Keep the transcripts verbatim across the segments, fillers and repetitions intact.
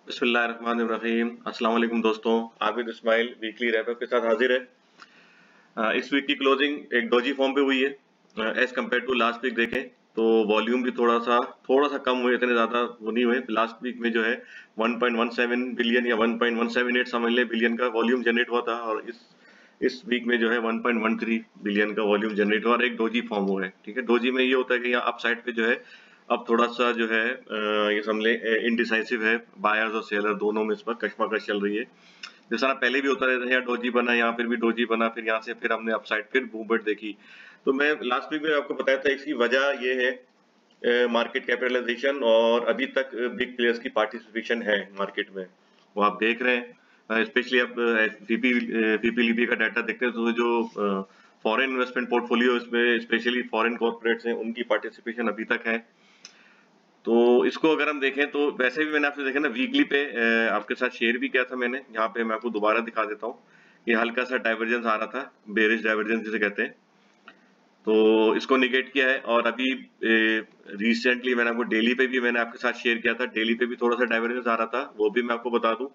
बिस्मिल्लाहिर्रहमानिर्रहीम। अस्सलाम वालेकुम दोस्तों, आबिद इस्माइल वीकली रैपअप के साथ हाजिर है। अ, इस वीक की क्लोजिंग एक डोजी फॉर्म पे हुई है as compare to last week. देखें तो वॉल्यूम भी थोड़ा सा थोड़ा सा कम हुए, इतने ज्यादा वो नहीं हुए। लास्ट वीक में जो है one point one seven billion या one point one seven eight समझ ले बिलियन का वॉल्यूम जनरेट हुआ था, और इस इस वीक में जो है one point one three billion का वॉल्यूम जनरेट हुआ और एक डोजी फॉर्म हुआ है। ठीक है, डोजी में ये होता है कि यहाँ अपसाइड पे जो है अब थोड़ा सा जो है अ, ये समझ ले इनडिसाइसिव है, बायर्स और सेलर दोनों में इस पर कशमकश चल रही है। जिस तरह पहले भी होता रहता है, यहाँ डोजी बना, यहाँ फिर भी डोजी बना, फिर यहाँ से फिर हमने अपसाइड फिर मूवमेंट देखी। तो मैं लास्ट वीक में आपको बताया था इसकी वजह ये है मार्केट कैपिटलाइजेशन और अभी तक बिग प्लेयर्स की पार्टिसिपेशन है मार्केट में, वो आप देख रहे हैं। स्पेशली आप पीपी पीपीलीपी का डाटा देखते हैं तो जो फॉरेन इन्वेस्टमेंट पोर्टफोलियो इसमें स्पेशली फॉरेन कॉर्पोरेट्स हैं उनकी पार्टिसिपेशन अभी तक है। तो इसको अगर हम देखें तो वैसे भी मैंने आपसे देखा ना वीकली पे अ, आपके साथ शेयर भी किया था मैंने। यहाँ पे मैं आपको दोबारा दिखा देता हूँ। ये हल्का सा डाइवर्जेंस आ रहा था, बेरिश डाइवर्जेंस जिसे कहते हैं, तो इसको निगेट किया है। और अभी रिसेंटली मैंने आपको डेली पे भी मैंने आपके साथ शेयर किया था, डेली पे भी थोड़ा सा डाइवर्जेंस आ रहा था, वो भी मैं आपको बता दूं।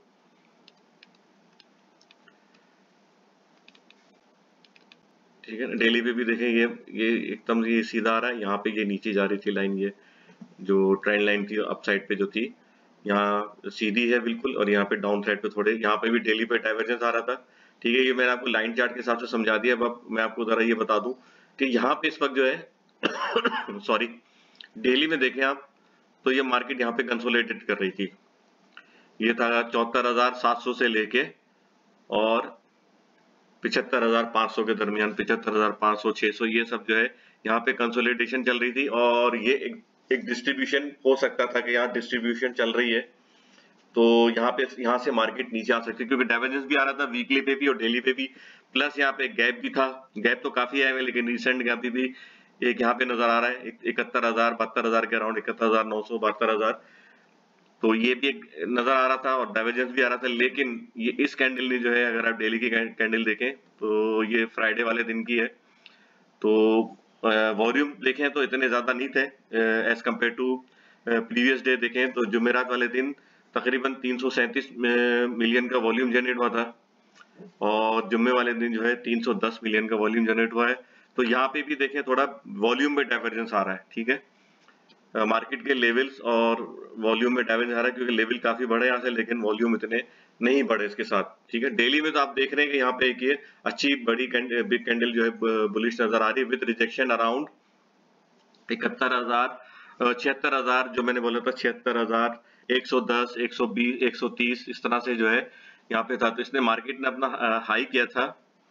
ठीक है ना, डेली पे भी देखें ये ये एकदम ये सीधा आ रहा है, यहाँ पे ये नीचे जा रही थी लाइन, ये जो ट्रेंड लाइन थी अपसाइड पे जो थी, यहाँ सीधी है बिल्कुल, और यहाँ पे डाउन साइड पे थोड़े, यहाँ पे भी डेली पे डाइवर्जेंस आ रहा था। ठीक है, ये मैंने आपको लाइन चार्ट के हिसाब से समझा दिया। अब अब मैं आपको जरा ये बता दूं कि यहाँ पे इस वक्त जो है सॉरी, डेली में देखें आप तो ये मार्केट यहाँ पे कंसोलिडेट कर रही थी। ये था चौहत्तर हजार सात सौ से लेके और पिछहत्तर हजार पांच सौ के दरमियान, पिछहत्तर हजार पांच सौ छह सौ ये सब जो है यहाँ पे कंसोलिडेशन चल रही थी। और ये एक, एक डिस्ट्रीब्यूशन हो सकता था कि यहाँ डिस्ट्रीब्यूशन चल रही है, तो यहाँ पे यहाँ से मार्केट नीचे आ सकती है, क्योंकि डाइवर्जेंस भी आ रहा था वीकली पे भी और डेली पे भी, प्लस यहाँ पे गैप भी था। गैप तो काफी आए हुए, लेकिन रिसेंट गैप भी, भी एक यहाँ पे नजर आ रहा है इकहत्तर हजार बहत्तर हजार के अराउंड, इकहत्तर हजार नौ सौ बहत्तर हजार, तो ये भी एक नजर आ रहा था और डाइवर्जेंस भी आ रहा था। लेकिन ये इस कैंडल ने जो है, अगर आप डेली की कैंडल देखें तो ये फ्राइडे वाले दिन की है, तो वॉल्यूम देखें तो इतने ज्यादा नहीं थे as compare to previous day. देखें तो जुमेरात वाले दिन तकरीबन तीन सौ सैंतीस मिलियन का वॉल्यूम जनरेट हुआ था, और जुम्मे वाले दिन जो है तीन सौ दस मिलियन का वॉल्यूम जनरेट हुआ है। तो यहाँ पे भी देखें थोड़ा वॉल्यूम में डाइवर्जेंस आ रहा है। ठीक है, मार्केट के लेवल्स और वॉल्यूम में डाइवर्जेंस आ रहा है, क्योंकि लेवल काफी बड़े यहाँ से, लेकिन वॉल्यूम इतने नहीं बढ़े इसके साथ। ठीक है, डेली में तो आप देख रहे हैं कि यहाँ पे एक ये अच्छी बड़ी बिग कैंडल जो है बुलिश नजर आ रही है, विद रिजेक्शन अराउंड इकहत्तर हजार छिहत्तर हजार जो मैंने बोला था, छिहत्तर हजार एक सौ दस एक सौ बीस एक सौ तीस इस तरह से जो है यहाँ पे था। तो इसने मार्केट ने अपना हाई किया था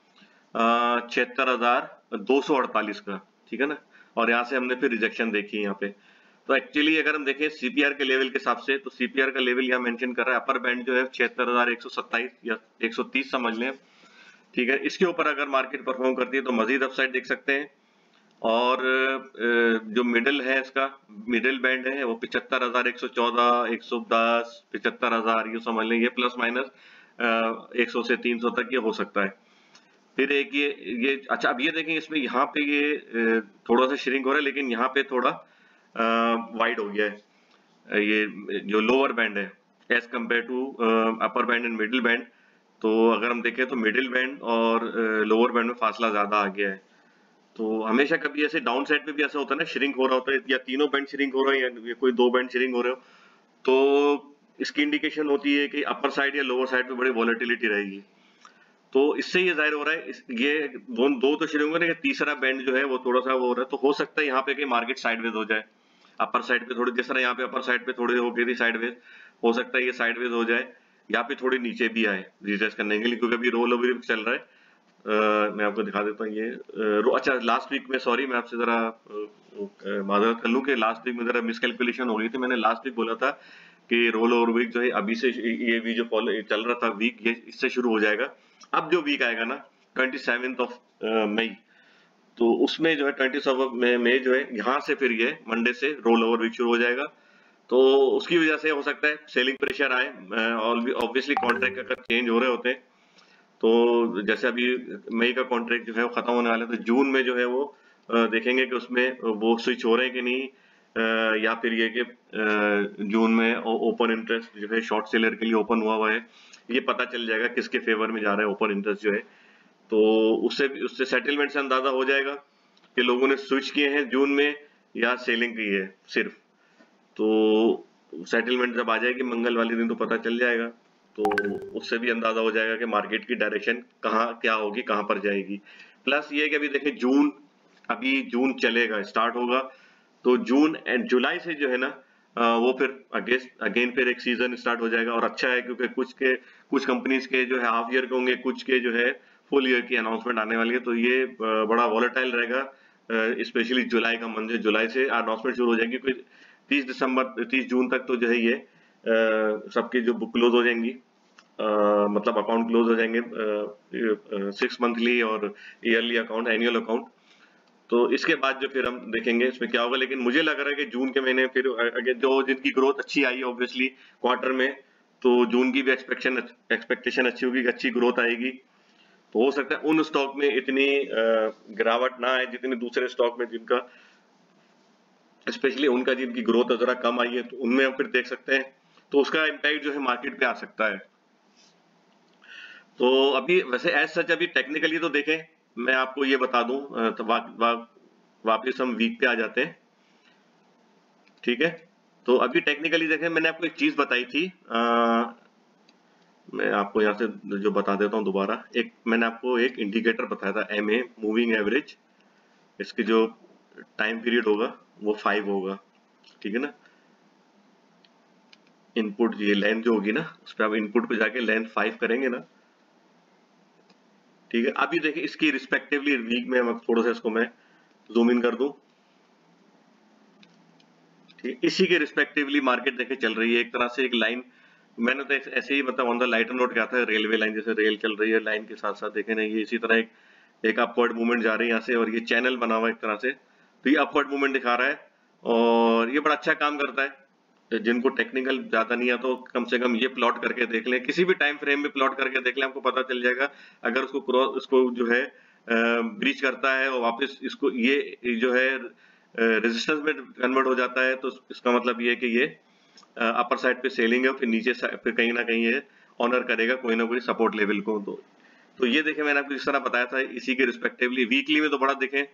छिहत्तर हजार दो सौ अड़तालीस का। ठीक है ना, और यहाँ से हमने फिर रिजेक्शन देखी यहाँ पे। तो एक्चुअली अगर हम देखें सीपीआर के लेवल के हिसाब से, तो सीपीआर का लेवल यहाँ मेंशन कर रहा है, अपर बैंड जो है छिहत्तर हजार एक सौ सत्ताईस या एक सौ तीस समझ लें। ठीक है, इसके ऊपर अगर मार्केट परफॉर्म करती है तो मजीद अपसाइड देख सकते हैं। और जो मिडिल है इसका मिडिल बैंड है वो पिछहत्तर हजार एक सौ चौदह एक सौ दस पिछहत्तर हजार ये समझ लें, ये प्लस माइनस एक सौ से तीन सौ तक ये हो सकता है। फिर एक ये ये अच्छा, अब ये देखें इसमें यहाँ पे ये थोड़ा सा श्रिंक हो रहा है, लेकिन यहाँ पे थोड़ा वाइड हो गया है ये जो लोअर बैंड है as compare to upper band and middle band. तो अगर हम देखें तो मिडिल बैंड और लोअर बैंड में फासला ज्यादा आ गया है। तो हमेशा कभी ऐसे डाउन साइड पे भी ऐसा होता है ना, श्रिंक हो रहा होता है, या तीनों बैंड श्रिंक हो रहे हैं या कोई दो बैंड श्रिंक हो रहे हो, तो इसकी इंडिकेशन होती है कि अपर साइड या लोअर साइड पे बड़ी वॉलेटिलिटी रहेगी। तो इससे ये जाहिर हो रहा है इस, ये दो दो तो श्रिंक हो रहे हैं, तीसरा बैंड जो है वो थोड़ा सा वो हो रहा है। तो हो सकता है यहाँ पे कि मार्केट साइडवेज हो जाए, अपर साइड पे थोड़ी, जिस तरह यहाँ पे अपर साइड पे थोड़ी हो गई थी साइडवेज, हो सकता है ये साइडवेज हो जाए, या फिर थोड़ी नीचे भी आए रिटेस्ट करने के लिए, क्योंकि अभी रोल ओवर चल रहा है। Uh, मैं आपको दिखा देता हूँ ये uh, अच्छा लास्ट वीक में, सॉरी मैं आपसे जरा uh, माजरत कर लूँ कि लास्ट वीक में जरा मिसकैलकुलेशन हो गई थी। मैंने लास्ट वीक बोला था कि रोल ओवर वीक जो है अभी से ये भी जो फॉलो चल रहा था वीक, ये इससे शुरू हो जाएगा। अब जो वीक आएगा ना ट्वेंटी सेवेंथ ऑफ मई, तो उसमें जो है ट्वेंटी सेवन मई जो है यहाँ से फिर ये मंडे से रोल ओवर वीक शुरू हो जाएगा। तो उसकी वजह से हो सकता है सेलिंग प्रेशर आए, ऑब्वियसली कॉन्ट्रैक्ट अगर चेंज हो रहे होते हैं, तो जैसे अभी मई का कॉन्ट्रैक्ट जो है वो खत्म होने वाला है, तो जून में जो है वो देखेंगे कि उसमें वो स्विच हो रहे हैं कि नहीं, या फिर ये कि जून में ओपन इंटरेस्ट जो है शॉर्ट सेलर के लिए ओपन हुआ हुआ है, ये पता चल जाएगा किसके फेवर में जा रहा है ओपन इंटरेस्ट जो है। तो उससे उससे सेटलमेंट से अंदाजा हो जाएगा कि लोगों ने स्विच किए हैं जून में या सेलिंग की है सिर्फ। तो सेटलमेंट जब आ जाएगी मंगल वाले दिन तो पता चल जाएगा, तो उससे भी अंदाजा हो जाएगा कि मार्केट की डायरेक्शन कहाँ क्या होगी, कहाँ पर जाएगी। प्लस ये कि अभी देखिए जून, अभी जून चलेगा, स्टार्ट होगा, तो जून एंड जुलाई से जो है ना वो फिर अगेन अगेन फिर एक सीजन स्टार्ट हो जाएगा। और अच्छा है क्योंकि कुछ के कुछ कंपनीज के जो है हाफ ईयर के होंगे, कुछ के जो है फुल ईयर की अनाउंसमेंट आने वाली है, तो ये बड़ा वॉलेटाइल रहेगा। स्पेशली जुलाई का मंथ, जुलाई से अनाउंसमेंट शुरू हो जाएगी, क्योंकि तीस दिसंबर तीस जून तक तो जो है ये सबकी जो बुक क्लोज हो जाएंगी, Uh, मतलब अकाउंट क्लोज हो जाएंगे, सिक्स मंथली और ईयरली अकाउंट, एनुअल अकाउंट। तो इसके बाद जो फिर हम देखेंगे इसमें क्या होगा। लेकिन मुझे लग रहा है कि जून के महीने फिर अगर जो जिनकी ग्रोथ अच्छी आई है ऑब्वियसली क्वार्टर में, तो जून की भी एक्सपेक्टेशन एक्सपेक्टेशन अच्छी होगी, अच्छी ग्रोथ आएगी। तो हो सकता है उन स्टॉक में इतनी गिरावट ना आए जितनी दूसरे स्टॉक में, जिनका स्पेशली उनका जिनकी ग्रोथ जरा कम आई है, तो उनमें हम फिर देख सकते हैं, तो उसका इम्पैक्ट जो है मार्केट पे आ सकता है। तो अभी वैसे एज सच अभी टेक्निकली तो देखें, मैं आपको ये बता दूं, तो वा, वा, वापिस हम वीक पे आ जाते हैं, ठीक है। तो अभी टेक्निकली देखें, मैंने आपको एक चीज बताई थी, आ, मैं आपको यहाँ से जो बता देता हूँ दोबारा। एक मैंने आपको एक इंडिकेटर बताया था, एम ए मूविंग एवरेज, इसकी जो टाइम पीरियड होगा वो फाइव होगा, ठीक है ना। इनपुट ये लेंथ जो होगी ना, उस पर आप इनपुट पे जाके लेंथ फाइव करेंगे ना, ठीक है। अभी देखिए इसकी रिस्पेक्टिवली वीक में हम थोड़ा सा इसको मैं जूम इन कर दूं, ठीक, इसी के रिस्पेक्टिवली मार्केट देखे चल रही है एक तरह से एक लाइन। मैंने तो ऐसे ही मतलब ऑन द लाइटर नोट क्या था, रेलवे लाइन जैसे रेल चल रही है, लाइन के साथ साथ देखे ना ये इसी तरह एक एक अपवर्ड मूवमेंट जा रही है यहाँ से, और ये चैनल बना हुआ है एक तरह से, तो ये अपवर्ड मूवमेंट दिखा रहा है और ये बड़ा अच्छा काम करता है। जिनको टेक्निकल ज्यादा नहीं आता तो कम से कम ये प्लॉट करके देख लें, किसी भी टाइम फ्रेम में प्लॉट करके देख लें, आपको पता चल जाएगा। अगर उसको क्रॉस उसको जो है ब्रीच करता है और वापस इसको ये जो है रेजिस्टेंस में कन्वर्ट हो जाता है, तो इसका मतलब ये है कि ये अपर साइड पे सेलिंग है, फिर नीचे फिर कहीं ना कहीं ये ऑनर करेगा कोई ना कोई सपोर्ट लेवल को। तो तो ये देखें मैंने आपको जिस तरह बताया था, इसी के रिस्पेक्टिवली वीकली में तो बड़ा देखें,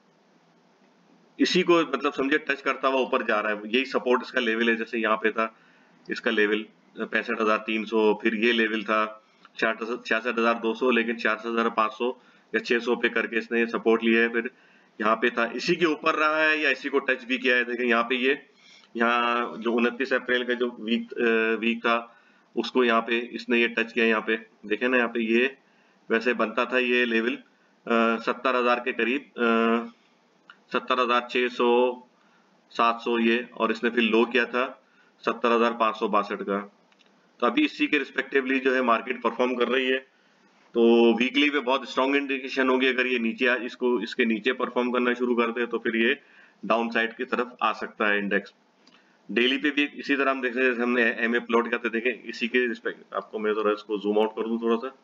इसी को मतलब समझे टच करता हुआ ऊपर जा रहा है, यही सपोर्ट इसका लेवल है। जैसे यहाँ पे था इसका लेवल पैंसठ हजार तीन सौ, फिर ये लेवल था छियासठ हजार दो सौ, लेकिन छियासठ हजार पांच सौ या छह सौ पे करके इसने सपोर्ट लिया है। फिर यहाँ पे था, इसी के ऊपर रहा है या इसी को टच भी किया है। देखें यहाँ पे ये यहाँ जो उनतीस अप्रैल का जो वीक वीक था उसको यहाँ पे इसने ये टच किया, यहाँ पे देखे ना, यहाँ पे ये वैसे बनता था ये लेवल सत्तर हजार के करीब, सत्तर हजार छह सौ सात सौ ये, और इसने फिर लो किया था सत्तर हजार पांच सौ बासठ का। तो अभी इसी के रिस्पेक्टिवली जो है मार्केट परफॉर्म कर रही है। तो वीकली पे बहुत स्ट्रॉन्ग इंडिकेशन होगी, अगर ये नीचे इसको इसके नीचे परफॉर्म करना शुरू कर दे तो फिर ये डाउन साइड की तरफ आ सकता है इंडेक्स। डेली पे भी इसी तरह हम देख रहे हैं, हमने एम ए प्लॉट करते देखें, इसी के रिस्पेक्ट आपको मैं थोड़ा इसको जूम आउट कर दूं थोड़ा सा।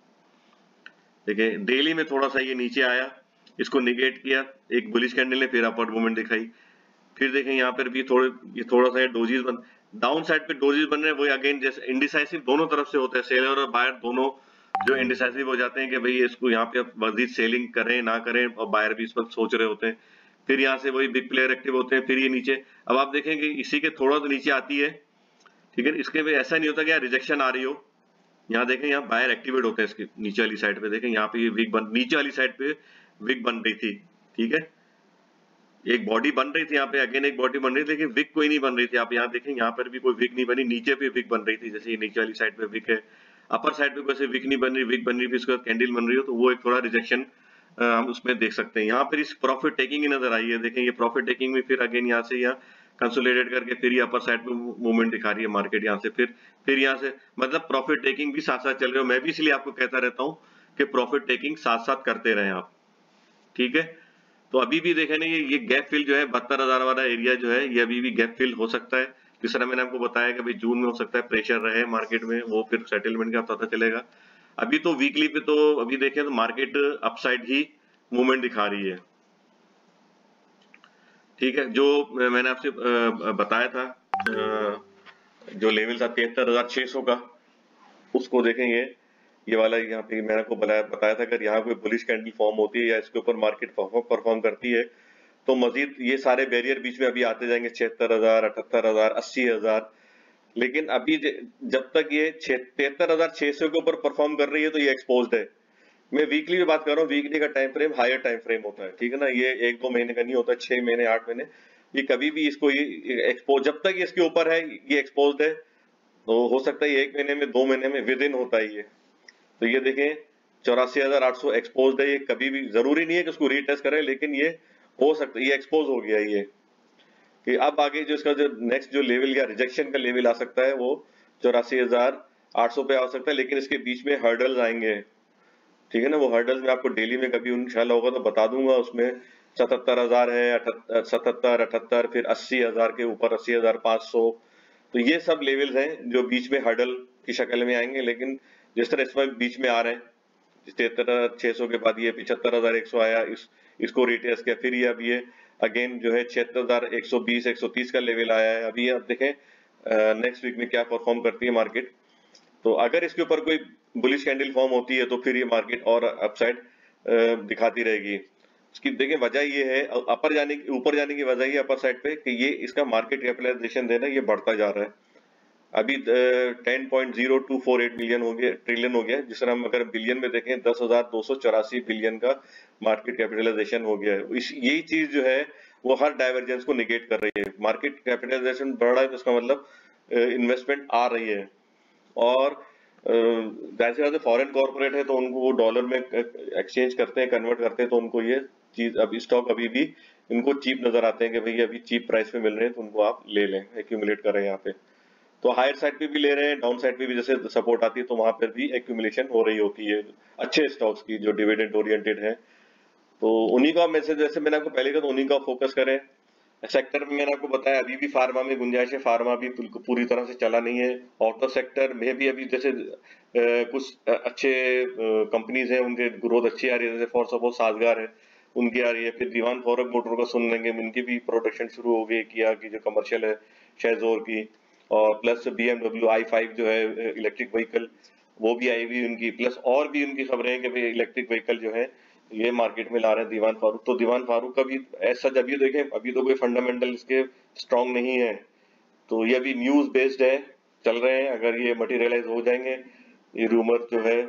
देखें डेली में थोड़ा सा ये नीचे आया, इसको निगेट किया, एक बुलिश कैंडल ने फिर अपवर्ड मूवमेंट दिखाई। फिर देखें यहाँ पर भी थोड़े ये थोड़ा सा डोजीज बन डाउन साइड पे डोजीज बन रहे हैं, वही अगेन जैसे इंडिसाइसिव दोनों तरफ से होता है, सेलर और बायर दोनों जो इंडिसाइसिव हो जाते हैं कि भाई इसको यहाँ पे मजीद सेलिंग करें ना करें, और बायर भी इस वक्त सोच रहे होते हैं। फिर यहाँ से वही बिग प्लेयर एक्टिव होते हैं, फिर ये नीचे, अब आप देखेंगे इसी के थोड़ा तो नीचे आती है, ठीक है। इसके में ऐसा नहीं होता कि रिजेक्शन आ रही हो, यहाँ देखें यहाँ बायर एक्टिवेट होते हैं इसके नीचे वाली साइड पे, देखें यहाँ पे ये विक बन नीचे वाली साइड पे विक बन रही थी, ठीक है। एक बॉडी बन रही थी यहाँ पे, अगेन एक बॉडी बन रही थी, लेकिन विक कोई नहीं बन रही थी। आप यहाँ देखें यहाँ पर भी कोई विक नहीं बनी, नीचे पे विक बन रही थी, जैसे ये नीचे वाली साइड पे विक है, अपर साइड पे कोई विक नहीं बन रही, विक बन रही, फिर उसके बाद कैंडल बन रही हो, तो वो एक थोड़ा रिजेक्शन हम उसमें देख सकते हैं। यहाँ पर इस प्रॉफिट टेकिंग ही नजर आई है, देखें ये प्रॉफिट टेकिंग में फिर अगेन यहाँ से यहाँ कंसोलिडेट करके फिर ये अपर साइड पे मूवमेंट दिखा रही है मार्केट, यहाँ से फिर फिर यहाँ से मतलब प्रॉफिट टेकिंग भी साथ साथ चल रही है। मैं भी इसलिए आपको कहता रहता हूँ कि प्रॉफिट टेकिंग साथ साथ करते रहें आप, ठीक है। तो अभी भी देखें ना ये ये गैप फिल जो है बहत्तर हजार वाला एरिया जो है, ये अभी भी गैप फिल हो सकता है। जिस तरह मैंने आपको बताया कि भाई जून में हो सकता है प्रेशर रहे मार्केट में, वो फिर सेटलमेंट का पता चलेगा। अभी तो वीकली पे तो अभी देखें तो मार्केट अपसाइड ही मूवमेंट दिखा रही है, ठीक है, जो मैंने आपसे बताया था जो लेवल था तिहत्तर हजार छह सौ का, उसको देखेंगे। ये वाला यहाँ पे मैंने आपको बताया बताया था अगर यहाँ कोई बुलिश कैंडल फॉर्म होती है या इसके ऊपर मार्केट परफॉर्म करती है तो मजीद ये सारे बैरियर बीच में अभी आते जाएंगे, छिहत्तर हजार, अठहत्तर हजार, अस्सी हजार। लेकिन अभी जब तक ये तिहत्तर हजार छह सौ के ऊपर परफॉर्म कर रही है तो ये एक्सपोज्ड है। मैं वीकली में बात कर रहा हूँ, वीकली का time frame higher time frame होता है, ठीक है ना, ये एक दो महीने का नहीं होता, छह महीने आठ महीने, ये कभी भी इसको ये एक्सपोज, जब तक ये इसके ऊपर है ये एक्सपोज्ड है। तो हो सकता है एक महीने में, दो महीने में, विद इन होता है ये। तो ये देखें चौरासी हजार आठ सौ एक्सपोज्ड है, ये कभी भी जरूरी नहीं है कि उसको रीटेस्ट करें, लेकिन ये हो सकता है ये एक्सपोज हो गया ये कि अब आगे जो इसका जो नेक्स्ट जो लेवल या रिजेक्शन का लेवल आ सकता है वो चौरासी हजार आठ सौ पे आ सकता है। लेकिन इसके बीच में हर्डल्स आएंगे, ठीक है ना, वो हर्डल्स में आपको डेली में कभी इंशाल्लाह होगा तो बता दूंगा। उसमें सतहत्तर हजार है, सतहत्तर अठहत्तर, फिर अस्सी हजार के ऊपर अस्सी हजार पाँच सौ। तो ये सब लेवल्स हैं जो बीच में हर्डल की शक्ल में आएंगे। लेकिन जिस तरह इसमें बीच में आ रहे हैं, तिहत्तर छह सौ के बाद ये पिछहत्तर हजार एक सौ आया, इस इसको रिटेस्ट किया, फिर ये अब ये अगेन जो है छिहत्तर हजार एक सौ बीस एक सौ तीस का लेवल आया है। अभी आप देखें नेक्स्ट वीक में क्या परफॉर्म करती है मार्केट। तो अगर इसके ऊपर कोई बुलिश कैंडल फॉर्म होती है तो फिर ये मार्केट और अपसाइड दिखाती रहेगी। इसकी देखिए वजह ये है, अपर जाने की ऊपर जाने की वजह ये अपर साइड पे कि ये इसका मार्केट कैपिटलाइजेशन देना ये बढ़ता जा रहा है। अभी ten point zero two four eight billion हो गया, ट्रिलियन हो गया, जिस तरह हम अगर बिलियन में देखें दस हजार दो सौ चौरासी बिलियन का मार्केट कैपिटलाइजेशन हो गया है। इस यही चीज जो है वो हर डाइवर्जेंस को निगेट कर रही है। मार्केट कैपिटलाइजेशन बढ़ रहा है तो इसका मतलब इन्वेस्टमेंट आ रही है। और जैसे वैसे फॉरेन कॉर्पोरेट है तो उनको वो डॉलर में एक्सचेंज करते हैं, कन्वर्ट करते हैं, तो उनको ये चीज अभी स्टॉक अभी भी इनको चीप नजर आते हैं कि भाई अभी चीप प्राइस पे मिल रहे हैं तो उनको आप ले लें, एक्यूमुलेट करें यहाँ पे। तो हायर साइड पे भी ले रहे हैं, डाउन साइड पे भी जैसे सपोर्ट आती है तो वहां पर भी एक्यूमुलेशन हो रही होती है अच्छे स्टॉक्स की जो डिविडेंड ओरिएंटेड है। तो उन्हीं का मैसेज, जैसे मैंने आपको पहले कहा, तो उन्हीं का फोकस करें। सेक्टर में मैंने आपको बताया अभी भी फार्मा में गुंजाइश है, फार्मा भी पूरी तरह से चला नहीं है। ऑटो सेक्टर में भी अभी जैसे आ, कुछ अच्छे कंपनीज हैं, उनके ग्रोथ अच्छी आ रही है, जैसे फॉर सपोज साजगार है उनकी आ रही है। फिर दीवान फॉरक मोटर का सुन लेंगे, उनकी भी प्रोडक्शन शुरू हो गई किया की जो कमर्शियल है शेजोर की, और प्लस बीएमडब्ल्यू आई फाइव जो है इलेक्ट्रिक व्हीकल वो भी आई हुई उनकी, प्लस और भी उनकी खबरें हैं कि भाई इलेक्ट्रिक व्हीकल जो है ये मार्केट में ला रहे हैं दीवान फारूक। तो दीवान फारूक का भी ऐसा जब ये देखें अभी तो कोई फंडामेंटल इसके स्ट्रांग नहीं है, तो ये अभी न्यूज बेस्ड है, चल रहे हैं। अगर ये मटेरियलाइज हो जाएंगे, ये रूमर जो है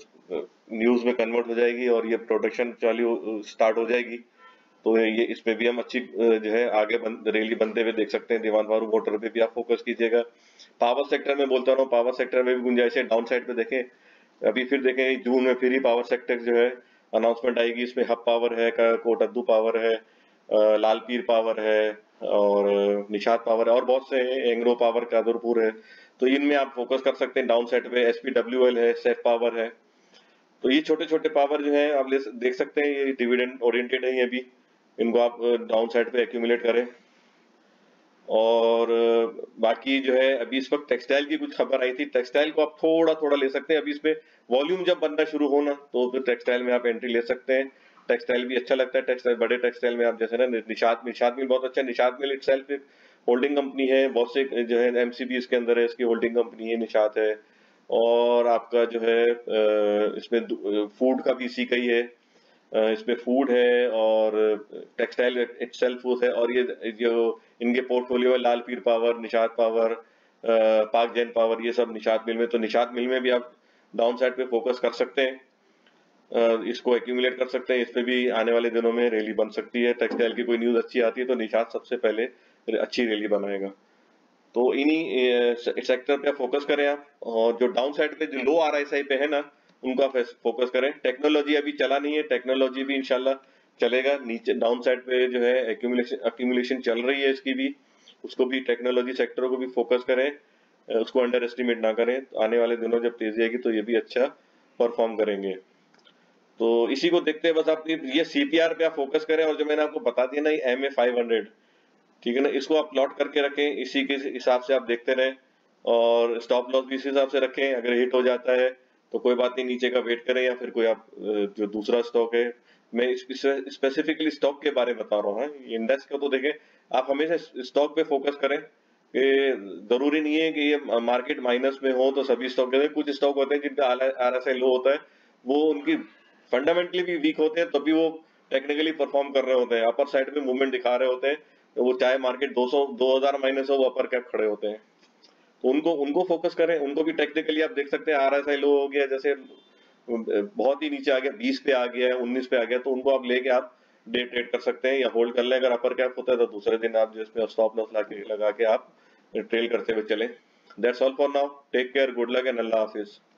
न्यूज में कन्वर्ट हो जाएगी और ये प्रोडक्शन चालू स्टार्ट हो जाएगी, तो ये इसमें भी हम अच्छी जो है आगे बन, रैली बनते हुए देख सकते हैं। दीवान फारूक मोटर पे भी आप फोकस कीजिएगा। पावर सेक्टर में बोलता रहा हूँ, पावर सेक्टर में भी गुंजाइश है। डाउन साइड पे देखें, अभी फिर देखें जून में फिर ही पावर सेक्टर जो है अनाउंसमेंट आएगी। इसमें हब पावर है, कोटद्दू पावर है, लाल पीर पावर है, और निषाद पावर है, और बहुत से हैं, एंग्रो पावर, कादरपुर है। तो इनमें आप फोकस कर सकते हैं। डाउन साइड पे एसपीडब्ल्यूएल है, सेफ पावर है। तो ये छोटे छोटे पावर जो है आप ले देख सकते हैं, ये डिविडेंड ओरिएंटेड है, ये भी इनको आप डाउन साइड पे एक्यूमुलेट करें। और बाकी जो है अभी इस वक्त टेक्सटाइल की कुछ खबर आई थी, टेक्सटाइल को आप थोड़ा थोड़ा ले सकते हैं। अभी इसमें वॉल्यूम जब बनना शुरू होना तो फिर टेक्सटाइल में आप एंट्री ले सकते हैं। टेक्सटाइल भी अच्छा लगता है। टेक्सटाइल, बड़े टेक्सटाइल में आप जैसे ना निषाद निषाद मिल बहुत अच्छा, निषाद मिल इटसेल्फ एक होल्डिंग कंपनी है, बहुत से जो है एमसीबी इसके अंदर है, इसकी होल्डिंग कंपनी है निषाद है। और आपका जो है इसमें फूड का भी इसी का ही है, इसमें फूड है और टेक्सटाइल इटसेल्फ है। और ये जो इनके पोर्टफोलियो है, लाल पीर पावर, निषाद पावर, पाक जैन पावर, ये सब निषाद मिल में। तो निषाद मिल में भी आप डाउन साइड पे फोकस कर सकते हैं, इसको एक्यूमुलेट कर सकते हैं। इस पे भी आने वाले दिनों में रैली बन सकती है। टेक्सटाइल की कोई न्यूज अच्छी आती है तो निषाद सबसे पहले अच्छी रैली बनाएगा। तो इन्हीं सेक्टर पे फोकस करें आप। और जो डाउन साइड पे जो लो आरएसआई पे है ना, उनका फोकस करें। टेक्नोलॉजी अभी चला नहीं है, टेक्नोलॉजी भी इंशाल्लाह चलेगा। नीचे डाउन साइड पे जो है एक्यूमुलेशन एक्यूमुलेशन चल रही है इसकी भी, उसको भी टेक्नोलॉजी सेक्टर को भी फोकस करें, उसको अंडर एस्टिमेट ना करें। आने वाले दिनों जब तेजी आएगी तो ये भी अच्छा परफॉर्म करेंगे। तो इसी को देखते हैं बस आप ये सीपीआर पे आप फोकस करें। और जो मैंने आपको बता दिया ना एम ए फाइव हंड्रेड, ठीक है ना, इसको आप प्लॉट करके रखें, इसी के हिसाब से आप देखते रहें। और स्टॉप लॉस भी इसी हिसाब से रखें। अगर हिट हो जाता है तो कोई बात नहीं, नीचे का वेट करें, या फिर कोई आप जो दूसरा स्टॉक है मैं स्पेसिफिकली स्टॉक के बारे में बता रहा हूँ। इंडेक्स का तो देखें, आप हमेशा स्टॉक पे फोकस करें कि जरूरी नहीं है कि ये मार्केट माइनस में हो तो सभी स्टॉक के, कुछ स्टॉक होते हैं जिनका आर एस आई लो होता है, वो उनकी फंडामेंटली भी वीक होते हैं, तभी वो टेक्निकली परफॉर्म कर रहे होते हैं, अपर साइड में मूवमेंट दिखा रहे होते हैं, तो वो चाहे मार्केट दो सौ दो हजार माइनस हो, वो अपर कैप खड़े होते हैं। तो उनको उनको फोकस करें, उनको भी टेक्निकली आप देख सकते हैं, आर एस आई लो हो गया, जैसे बहुत ही नीचे आ गया, बीस पे आ गया है, उन्नीस पे आ गया, तो उनको आप लेके आप डे ट्रेड कर सकते हैं या होल्ड कर लें। अगर अपर कैप होता है तो दूसरे दिन आप जिसमें स्टॉप लॉस लगा के आप ट्रेल करते हुए चलें। That's all for now, take care, good luck and अल्लाह हाफिज।